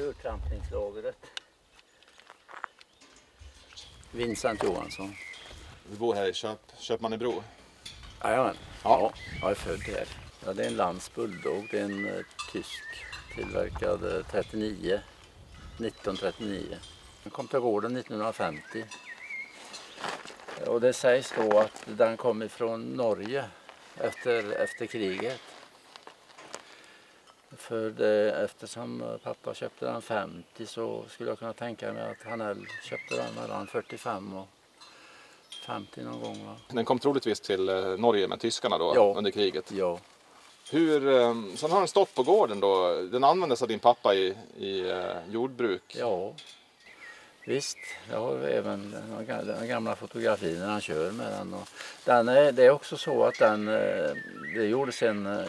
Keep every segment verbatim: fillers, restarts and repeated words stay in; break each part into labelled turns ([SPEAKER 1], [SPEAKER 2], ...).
[SPEAKER 1] urtrampningslagret. Vincent Johansson.
[SPEAKER 2] Vi bor här i Köp, Köpmannebro.
[SPEAKER 1] Jajamän. Ja, jag är född här. Ja, det är en Lanz Bulldog. Det är en uh, tysk tillverkad uh, trettionio. nitton trettionio. Den kom till gården nittonhundrafemtio. Och det sägs då att den kom ifrån Norge efter, efter kriget. För det, eftersom pappa köpte den femtio så skulle jag kunna tänka mig att Hanell köpte den mellan fyrtiofem och femtio någon gång. Va?
[SPEAKER 2] Den kom troligtvis till Norge med tyskarna då,
[SPEAKER 1] ja.
[SPEAKER 2] under kriget.
[SPEAKER 1] Ja.
[SPEAKER 2] Hur, sen har den stått på gården då, den användes av din pappa i, i jordbruk?
[SPEAKER 1] Ja, visst. Jag har även den gamla fotografin när han kör med den. Och den är, det är också så att den, det gjordes en,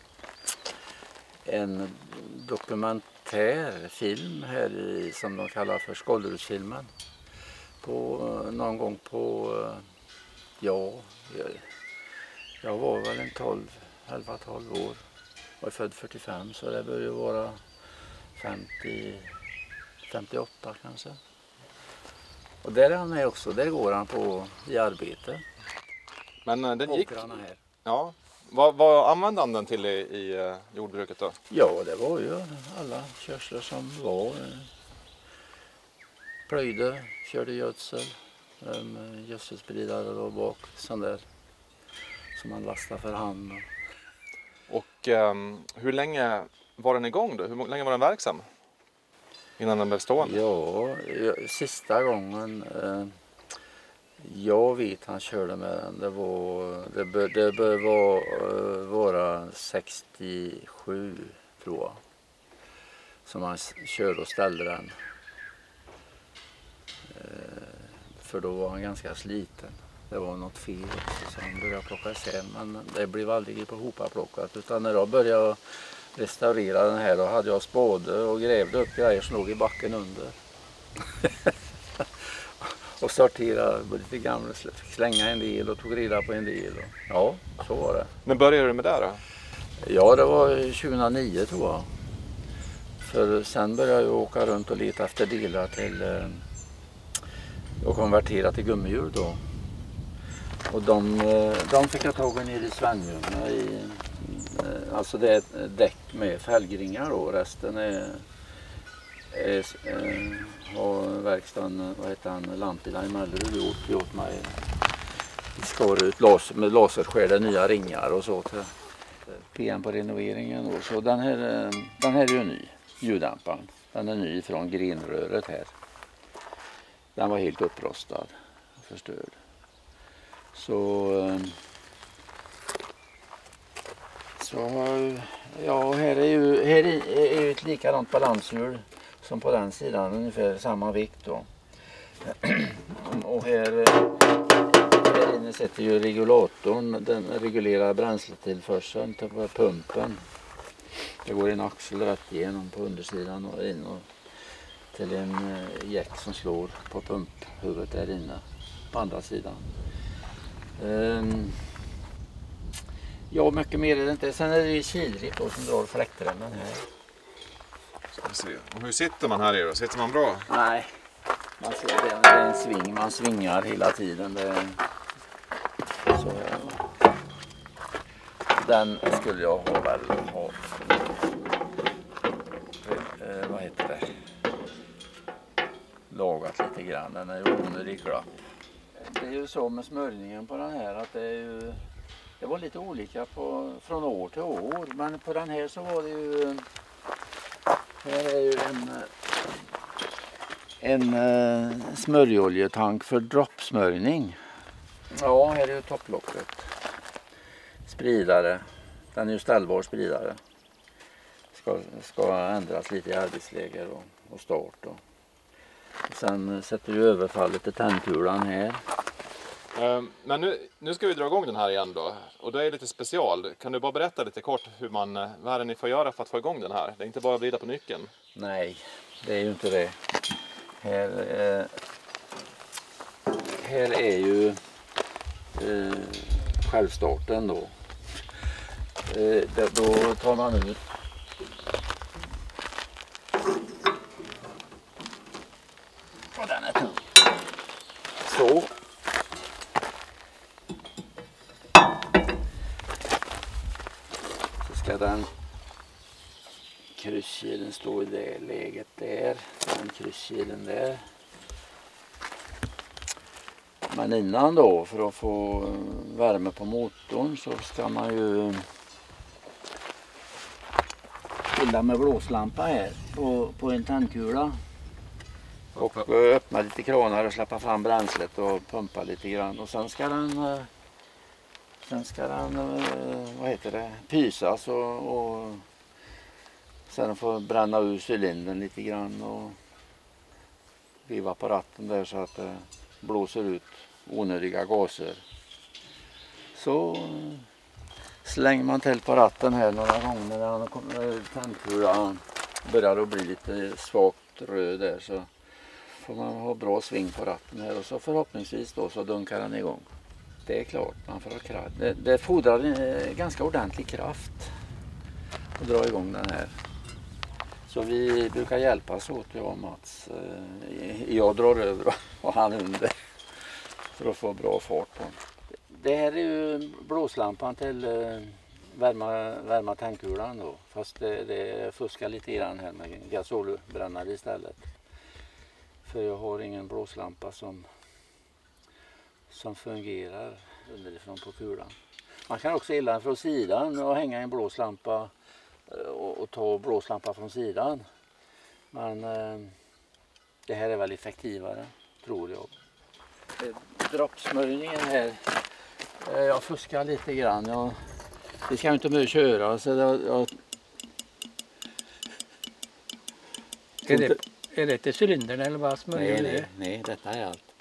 [SPEAKER 1] en dokumentärfilm här i, som de kallar för Skållerudsfilmen. På, någon gång på, ja, jag, jag var väl en tolv, elva tolv år. Jag är född fyrtiofem så det bör ju vara femtio, femtioåtta kanske. Och där är han med också, där går han på i arbete.
[SPEAKER 2] Men den gick...
[SPEAKER 1] Här.
[SPEAKER 2] Ja. Vad, vad använde han den till i, i jordbruket då?
[SPEAKER 1] Ja, det var ju alla körslar som var. Plöjde, körde gödsel, um, gödselspridare då bak, sån där som man lastar för hand.
[SPEAKER 2] Och um, hur länge var den igång då? Hur länge var den verksam? Innan den blev stående?
[SPEAKER 1] Ja, sista gången eh, jag vet han körde med den, det var, det bör, det bör vara, uh, vara sextiosju tror jag. Som han körde och ställde den. För då var han ganska sliten. Det var något fel också, så han började plocka isär. Men det blev aldrig på hopaplockat. Utan när jag började restaurera den här då hade jag spade och grävde upp grejer som låg i backen under. Och sorterade lite gamla, slänga en del och tog reda på en del. Och, ja, så var det.
[SPEAKER 2] När började du med det då?
[SPEAKER 1] Ja, det var tjugohundranio tror jag. För sen började jag åka runt och leta efter delar till... och konvertera till gummihjul då. Och de, de fick jag tag i nere i Svenljunga i, alltså det är ett däck med fälgringar då, resten är, är, är har verkstaden, vad heter han, Lampila i Mellerud gjort, gjort mig skar ut las, med laserskärde nya ringar och så till P M på renoveringen och så den här, den här är ju ny, ljuddämparen, den är ny från grenröret här. Den var helt upprostad och förstörd. Så, så ja, här är ju, här är ju ett likadant balanshjul som på den sidan, ungefär samma vikt då. Och här, här inne sitter ju regulatorn, den reglerar bränsletillförseln till pumpen. Det går en axel rätt igenom på undersidan och in och till en jäck som slår på pumphuvudet där inne på andra sidan. Um, ja, mycket mer är det inte. Sen är det ju kilrip då som drar fläktremmen här.
[SPEAKER 2] Ska vi se. Och hur sitter man här i då? Sitter man bra?
[SPEAKER 1] Nej, man ser, det, det är en sving. Man svingar hela tiden. Det är, så, den skulle jag ha väl ha. Eh, vad heter det? Lagat lite grann, den är ju onödig klapp. Det är ju så med smörjningen på den här att det är ju, det var lite olika på, från år till år, men på den här så var det ju, här är ju en, en uh, smörjoljetank för droppsmörjning. Ja, här är ju topplocket. Spridare, den är ju ställbar spridare. Ska, ska ändras lite i arbetsläge och, och start och. Sen sätter du överfallet till tändkulan här.
[SPEAKER 2] Men nu, nu ska vi dra igång den här igen då. Och det är lite special. Kan du bara berätta lite kort hur man, vad är det ni får göra för att få igång den här? Det är inte bara att vrida på nyckeln.
[SPEAKER 1] Nej, det är ju inte det. Här, eh, här är ju eh, självstarten då. Eh, det, då tar man ut Krysskilen står i det läget där. Den krysskilen där. Men innan då, för att få värme på motorn, så ska man ju fylla med blåslampa här på, på en tändkula. Och öppna lite kranar och släppa fram bränslet och pumpa lite grann. Och sen ska den, sen ska den vad heter det, pysas och, och sen får bränna ur cylindern lite grann och viva på ratten där så att det blåser ut onödiga gaser. Så slänger man till på ratten här några gånger när tändkulan börjar att bli lite svagt röd där, så får man ha bra sving på ratten här och så förhoppningsvis då så dunkar den igång. Det är klart, man får ha kraft. Det, det fordrar en ganska ordentlig kraft att dra igång den här. Så vi brukar hjälpas åt, jag och Mats. Jag drar över och han under för att få bra fart på. Det här är ju blåslampan till värma, värma tändkulan då. Fast det, det fuskar lite grann här med gasolbrännare istället. För jag har ingen blåslampa som, som fungerar underifrån på kulan. Man kan också illa den från sidan och hänga en blåslampa och, och ta blåslampa från sidan. Men eh, det här är väl effektivare, tror jag. Droppsmörjningen här, eh, jag fuskar lite grann. Jag, det ska ju inte mer köra. Så jag, jag,
[SPEAKER 3] är, det, är det till cylindern eller vad smörjer
[SPEAKER 1] nej,
[SPEAKER 3] det?
[SPEAKER 1] Nej, nej, detta är allt.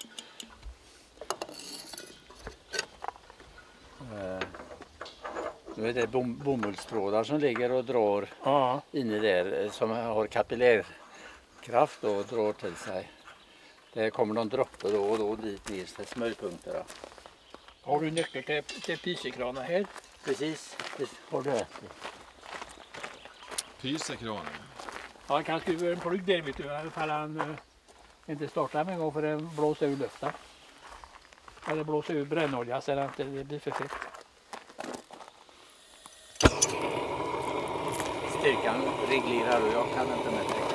[SPEAKER 1] Eh, nu är det bom, bomullstrådar som ligger och drar
[SPEAKER 3] Ja.
[SPEAKER 1] inne där, som har kapillärkraft och drar till sig. Det kommer någon droppe då och då dit ner till smörjpunkterna.
[SPEAKER 3] Har du nyckel till, till pysekranen här?
[SPEAKER 1] Precis, det har du rätt i.
[SPEAKER 2] Pysekranen.
[SPEAKER 3] Ja, han kan skruva en plugg där, vet du, ifall han uh, inte startar med en gång för den blåser ur luften. Eller blåser ur brännolja så att det inte blir för fett.
[SPEAKER 1] Styrkan reglerar och jag kan inte med det.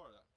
[SPEAKER 2] har det.